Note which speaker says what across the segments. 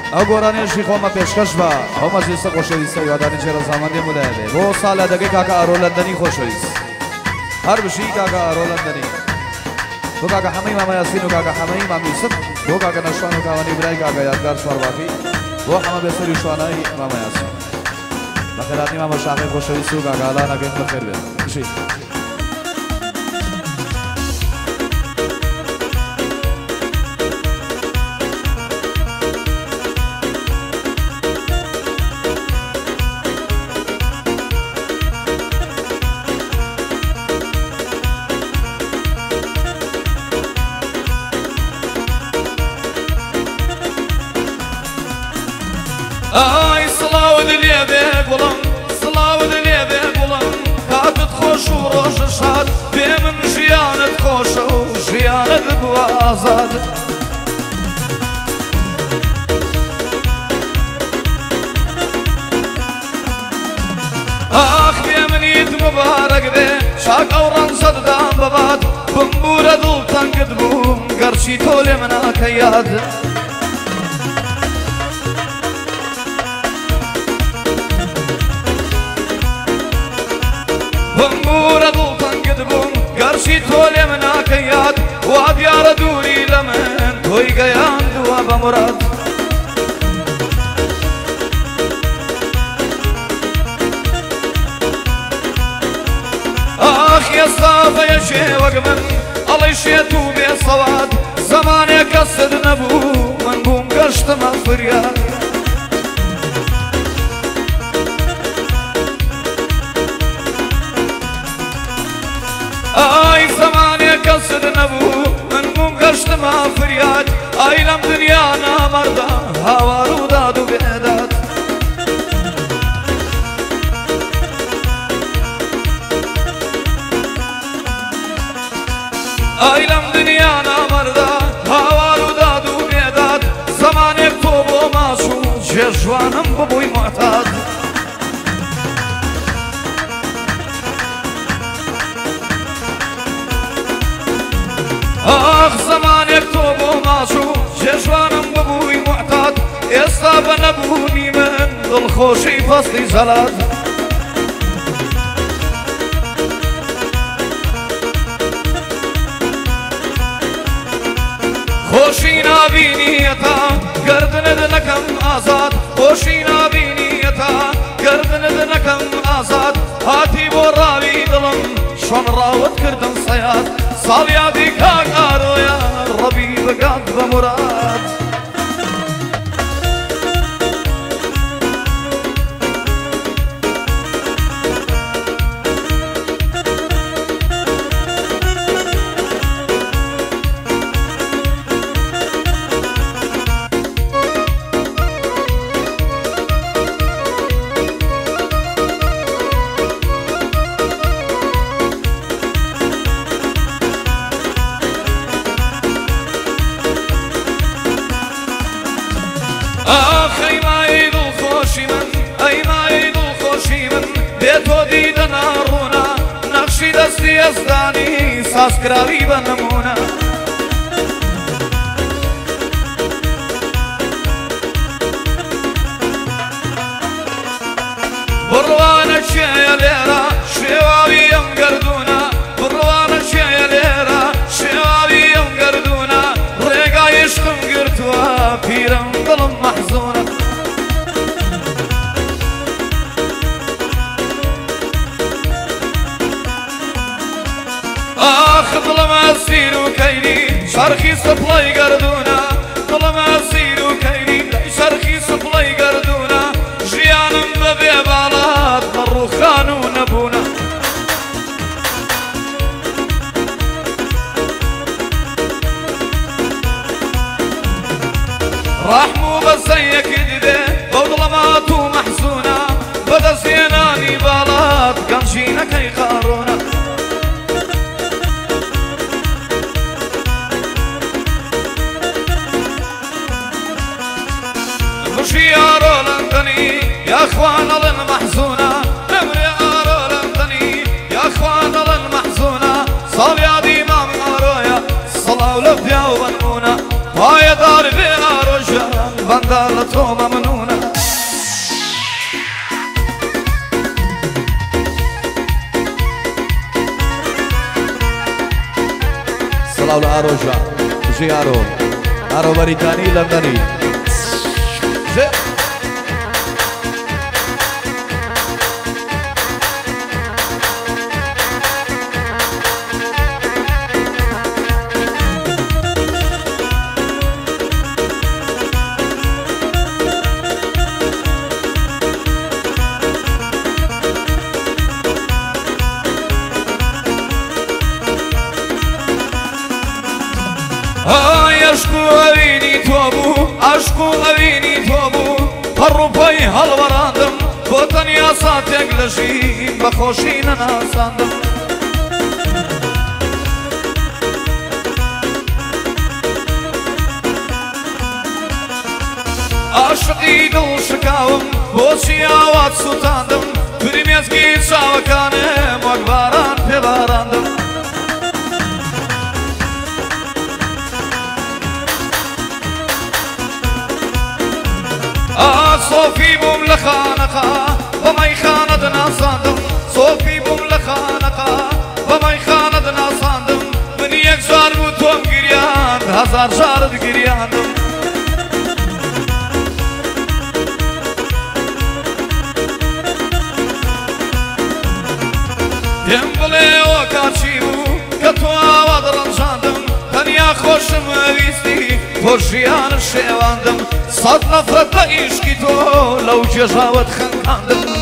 Speaker 1: او گۆرانێژی خۆمە پێشکەش بە ئەو مەجلیسە خۆشەویستە یادانی جێرە زامەندی مولایەبێ بۆ ساڵە دەگەی کاکە ئارۆ لەندەنی خۆشەویست هەر بشی کاکە ئارۆ لەندەنی بۆ کاکە حەمەی مامە یاسین و کاکە حەمەی مامی یوسف بۆ کاکە نەشوان و کاوانی برای کاکە یادگار شوارباقی بۆ حەمە بێسەری شوانایی مامە یاسین بەخێراتنی مامە شاقی خۆشەویست و کاکە ئالا نەکەین بەخێر بێت بشی
Speaker 2: ئای سڵاو دلێ بێ گوڵم سڵاو دلێ بێ گوڵم کاتت خۆش و ڕۆژە شاد بێ من ژیانت خۆشە و ژیانت بووە ئازاد ئاخ بێ منیت مبارەک بێ شاک ئەو ڕەنجەتدام بەبات بمبورە دڵتەنگت بووم گەرچی تۆ لێ مناکە یاد بمبورە دڵتەنگت بووم گەرچی تۆ لێ مناکە یاد وا دیارە دووری لە من تۆی گەیاندووە بە موراد ئاخ ئێستا بەیە شێوەک من ئەڵەی شێت و بێسەواد زەمانێک کەست نەبوو من بووم گەشتمە فریاد ئای زەمانێک کەست نەبوو من بووم گەشتمە فریاد ئای لەم دنیا نامەردا هاوار و داد و بێداد ئای لەم دنیا نامەردا هاوار و داد و بێداد زەمانێک تۆ بۆ ماچ و جێژوانم ببووی معتاد ئاخ زەمانێک تۆ بۆ ماچ و جێژوانم ببووی معتاد ئێستا بە نەبوونی من دڵخۆشی فەسڵی زەلات خۆشی نابینیەتە گەردنت نەکەم ئازاد خۆشی نابینیەتە گەردنت نەکەم ئازاد هاتی بۆ ڕاوی دڵم چۆن ڕاوت کردم سەیاد ساڵیادی کاک ئارۆیە ڕەبی بگات بە موراد ئاخ ئەیمای دڵخۆشی من ئەیمای دڵخۆشی من بێ تۆ دیدە ناڕوونا نەخشی دەستی ئەزدانی سازکراوی بە نمونە بڕوانە چێیە لێرە شێواوی ئەم گەردوونە بڕوانە چێیە لێرە شێواوی ئەم گەردوونە ڕێگای عشقم گرتووە پیرم دڵم مەحزوونە ئاخ دڵم ئەسیر و کەیری شەرخی سپڵەی گەردوونە دڵم ئەسیر و کەیری شەرخی سپڵەی گەردوونە ژیانم بەبێ باڵات بە ڕووخان و نەبوونە ڕەحم و بەسەیەکت دێ بەو دڵەمات و مەحزوونە بەدەستێنانی باڵات گەنجینەکەی قاڕۆنە خوشی ئارۆ لەندەنی یاخوان ئەڵێن مەحزوونە نەمرێ ئارۆ لەندەنی یاخوان ئەڵێن مەحزوونە ساڵیادی مام ئارۆیە سڵاو لە پیا و بەنمونە پایەدار بێ ئارۆژە بەندە خدا لتو ممنونه
Speaker 1: صلاة لآرو جان جي آرو بريطاني لندني
Speaker 2: عشق أبيني توبو عشق أبيني توبو هالربي هالوراندم بوطن يا صاتك لجين بخوشين أنا صاندم عشقي دل شكاوم بوشي آوات سوتاندم بريميزكي شاوكانم وكباران بباراندم صوفي بوم لخانقا بماي خاندنا صاندم صوفي بوم لخانقا بماي خاندنا صاندم من يكسر بوتوم گريان هزار جارد گرياندم ينبلي وكاتشيبو كتوا ودرنجاندم تنيا خوشم ويستي توجيان الشيواندم صد نفرت عشقی تو لو جزاوت خندم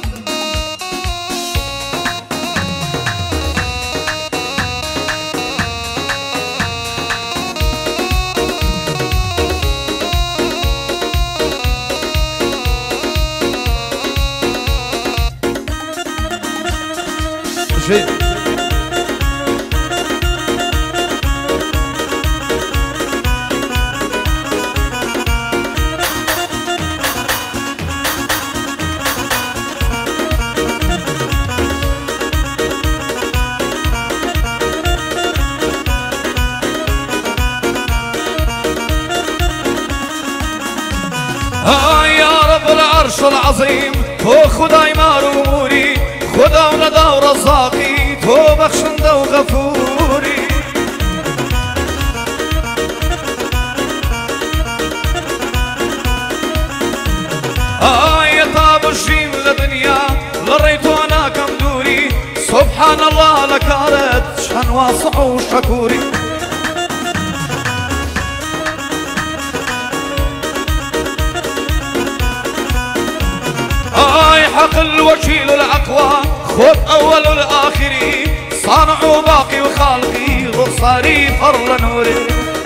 Speaker 2: يا رب العرش العظيم تو خداي ماروري خدا وندا ورزاقي تو بخشنده وغفوري يا طاب الجيم لدنيا لريتو انا كم دوري سبحان الله لكارت شان واسع وشكوري حق الوكيل الأقوى خذ أول الآخري صانع وباقي وخالقي غصاري فر نوري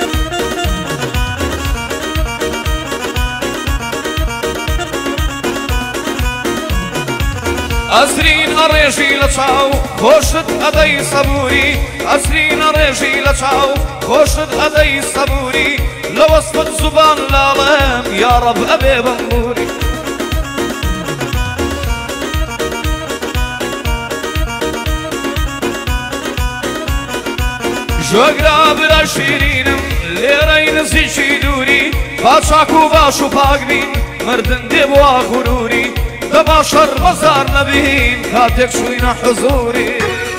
Speaker 2: أسرين أريجي لتشاو خوشت أدي صبوري أسرين أريجي لتشاو خوشت أدي صبوري لو أصفت زبان العالم يا رب أبي بنوري جوگرا برا شیرینم لیرای نزیچی دوری باچاکو باشو پاک بین مردن دی بوا غروری دباشر بزار نبین کاتک شوینا حضوری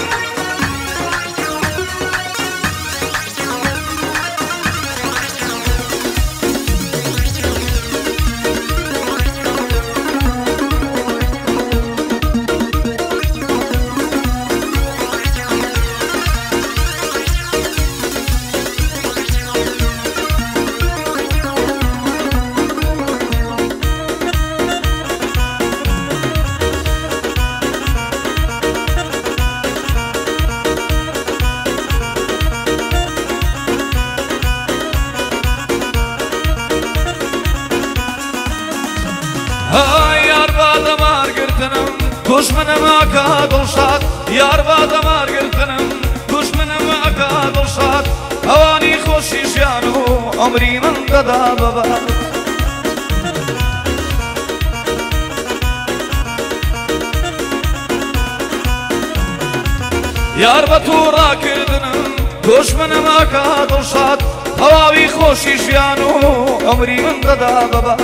Speaker 2: دشمنم اکا دلشاد یار با دمار گرتنم دشمنم اکا دلشاد اوانی خوشی جانو عمری من دادا بابا یار با تو را کردنم دشمنم اکا دلشاد تەواوی خۆشی ژیان و عمری من دەدا بەبا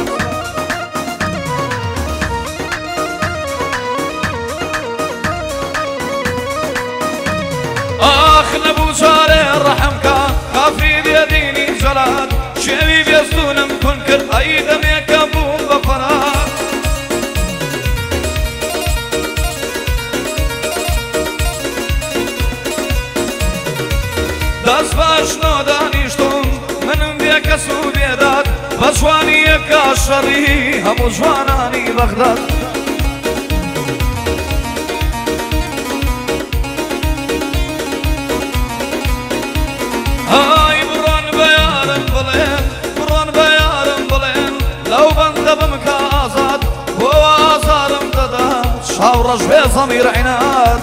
Speaker 2: ئاخ نەبوو چارێ ڕەحەمکە کافری دێدینی جەلات شێوی بێزدونم کون کرد ئەی دەمێکە بووم بە فەرات دەست باش نۆدانیشتم منم بێکەس و بێداد بە جوانی یەکە شەڕی هەموو جوانانی بەغداد های بڕۆن بە یارم بڵێن بڕۆن بە یارم بڵێن لەو بەندە بمکە ئازاد بۆ ئازارم دەدات شاوڕەش بێ زەمیر عینات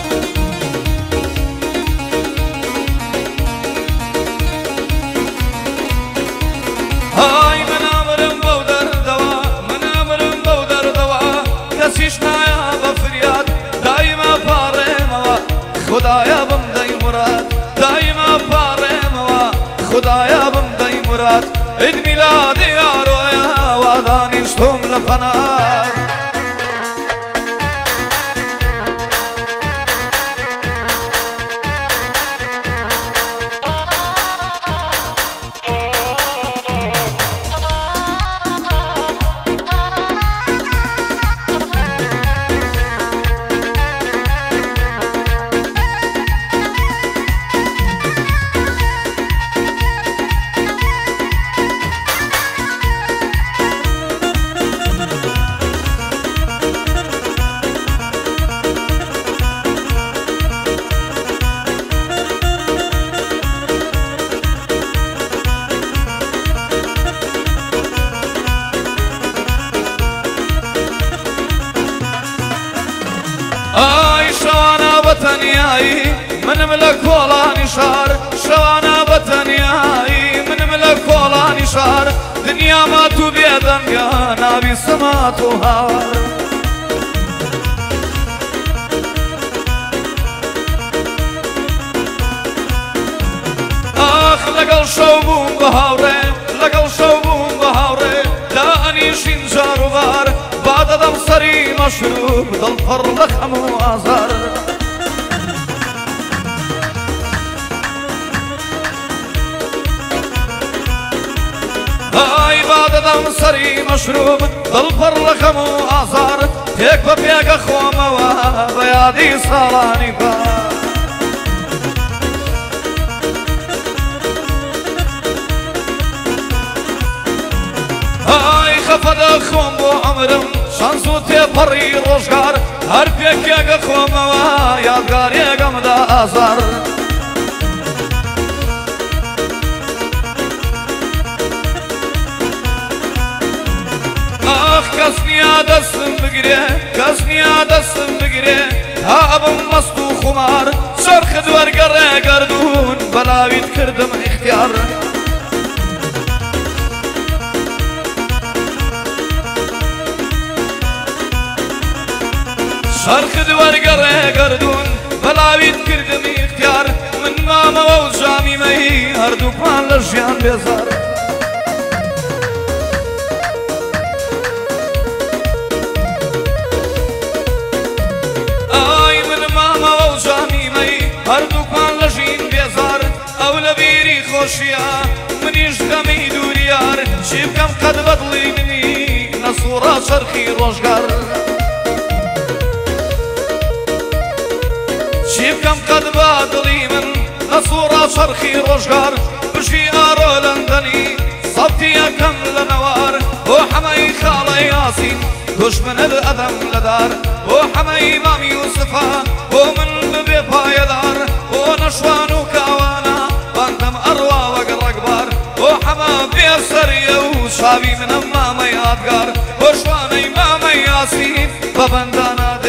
Speaker 2: های منامرم بەو دەردەوە منامرم بەو دەردەوە کەسیش نایە بە فریاد دایما پاڕێمەوە خودایە بمدەی مراد دایما پاڕێمەوە خودایە بمدەی مراد عید میلادی یارۆیە وا دانیشتم لە پەنار ئای شەوانە بەتەنیایی منم لە کۆڵانی شار شەوانە بەتەنیایی منم لە کۆڵانی شار دنیا مات و بێدەنگە ناوی سەمات و هاوار ئاخ لەگەڵ شەو بووم بە هاوڕێ لەگەڵ شەو بووم بە هاوڕێ لا ئەنیشین جار و بار با دەدەم سەری مەشروب دڵپەڕ لە خەم و ئازار ئای با دەدەم سەری مەشروب دڵپەڕ لە خەم و ئازار پێک بە پێکە خۆمەوە بە یادی ساڵانی پار ئای خەفە دەخۆم بۆ عەمرم شانس و تێپەڕی ڕۆژگار هەر پێکێکە خۆمەوە یادگارێگەمدا ئازار ئاخ کەس نییە دەستم بگرێ کەس نییە دەستم بگرێ تا ئەبم مەست و خومار چرخت وەرگەڕێ گەردوون بەلاویت کردم ئیختیار شەرخت وەرگەڕێ گەردوون بەلاویت کردمی اختیار من مامەوە و جامیمەی هەردووکمان لە ژیان بێزار ئای من مامەوە و جامیمەی هەردووکمان لە ژین بێزار ئەو لە بیری خۆشیە منیش غەمی دووریار چی بکەم قەت بەدڵی منی نەسوڕە چەرخی ڕۆژگار چی بکەم قەت بە دڵی من لە سوورە چەرخی ڕۆژگار بژی ئارۆ لەندەنی سەبتی یەکەم لە نەوار بۆ حەمەی خاڵە یاسین دوژمنت ئەدەم لە دار بۆ حەمەی مام یوسفە بۆ من ببێ پایەدار بۆ نەشوان و کاوانە باندەم ئەڕوا وەک ڕەگبار بۆ حەمە بێ سەریە و چاوی منەم مامە یادگار بۆ شوانەی مامە یاسین بە بەندانە